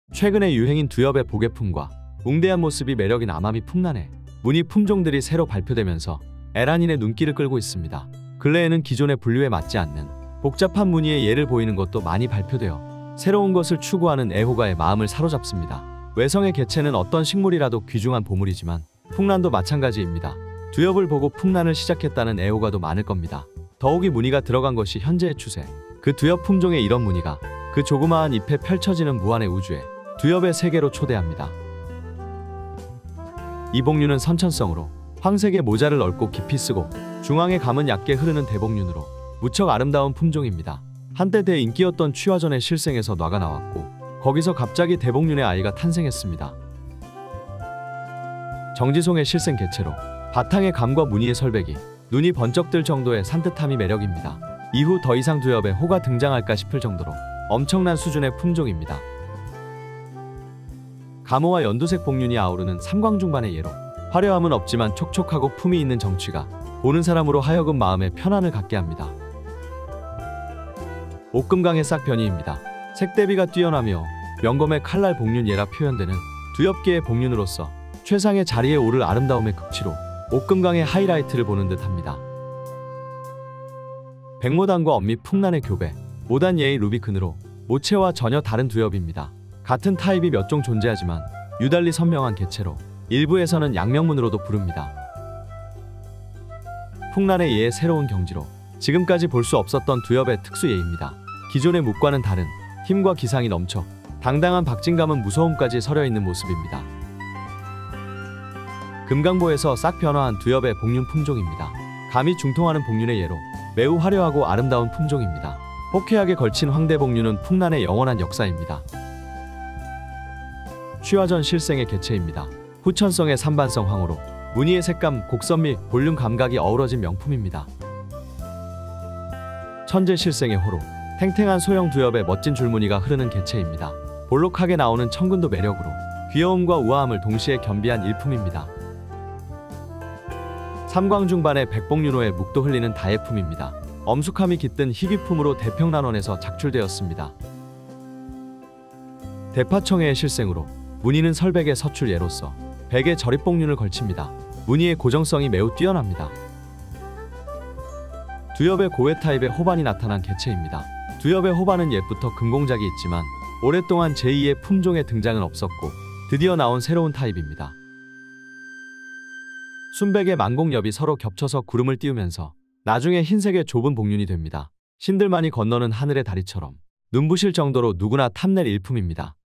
최근에 유행인 두엽의 보게품과 웅대한 모습이 매력인 아마미 풍란에 무늬 품종들이 새로 발표되면서 에란인의 눈길을 끌고 있습니다. 근래에는 기존의 분류에 맞지 않는 복잡한 무늬의 예를 보이는 것도 많이 발표되어 새로운 것을 추구하는 애호가의 마음을 사로잡습니다. 외성의 개체는 어떤 식물이라도 귀중한 보물이지만 풍란도 마찬가지입니다. 두엽을 보고 풍란을 시작했다는 애호가도 많을 겁니다. 더욱이 무늬가 들어간 것이 현재의 추세. 그 두엽 품종의 이런 무늬가 그 조그마한 잎에 펼쳐지는 무한의 우주에 두엽의 세계로 초대합니다. 이 복륜은 선천성으로 황색의 모자를 얽고 깊이 쓰고 중앙에 감은 얕게 흐르는 대복륜으로 무척 아름다운 품종입니다. 한때 대인기였던 취화전의 실생에서 놔가 나왔고 거기서 갑자기 대복륜의 아이가 탄생했습니다. 정지송의 실생 개체로 바탕의 감과 무늬의 설백이 눈이 번쩍 들 정도의 산뜻함이 매력입니다. 이후 더 이상 두엽에 호가 등장할까 싶을 정도로 엄청난 수준의 품종입니다. 감호와 연두색 복륜이 아우르는 삼광중반의 예로 화려함은 없지만 촉촉하고 품이 있는 정취가 보는 사람으로 하여금 마음에 편안을 갖게 합니다. 옥금강의 싹변이입니다. 색대비가 뛰어나며 명검의 칼날 복륜 예라 표현되는 두엽계의 복륜으로서 최상의 자리에 오를 아름다움의 극치로 옥금강의 하이라이트를 보는 듯합니다. 백모단과 엄미 풍란의 교배, 모단 예의 루비큰으로 모체와 전혀 다른 두엽입니다. 같은 타입이 몇 종 존재하지만 유달리 선명한 개체로 일부에서는 양명문으로도 부릅니다. 풍란의 예의 새로운 경지로 지금까지 볼 수 없었던 두엽의 특수 예입니다. 기존의 묵과는 다른 힘과 기상이 넘쳐 당당한 박진감은 무서움까지 서려있는 모습입니다. 금강보에서 싹 변화한 두엽의 복륜 품종입니다. 감이 중통하는 복륜의 예로 매우 화려하고 아름다운 품종입니다. 호쾌하게 걸친 황대복륜은 풍란의 영원한 역사입니다. 취화전 실생의 개체입니다. 후천성의 산반성 황호로 무늬의 색감, 곡선 및 볼륨 감각이 어우러진 명품입니다. 천재 실생의 호로 탱탱한 소형 두엽에 멋진 줄무늬가 흐르는 개체입니다. 볼록하게 나오는 천근도 매력으로 귀여움과 우아함을 동시에 겸비한 일품입니다. 삼광중반의 백복륜호의 묵도 흘리는 다예품입니다. 엄숙함이 깃든 희귀품으로 대평란원에서 작출되었습니다. 대파청해의 실생으로 무늬는 설백의 서출 예로서 백의 저립복륜을 걸칩니다. 무늬의 고정성이 매우 뛰어납니다. 두엽의 고외 타입의 호반이 나타난 개체입니다. 두엽의 호반은 옛부터 금공작이 있지만 오랫동안 제2의 품종의 등장은 없었고 드디어 나온 새로운 타입입니다. 순백의 만공엽이 서로 겹쳐서 구름을 띄우면서 나중에 흰색의 좁은 복륜이 됩니다. 신들만이 건너는 하늘의 다리처럼 눈부실 정도로 누구나 탐낼 일품입니다.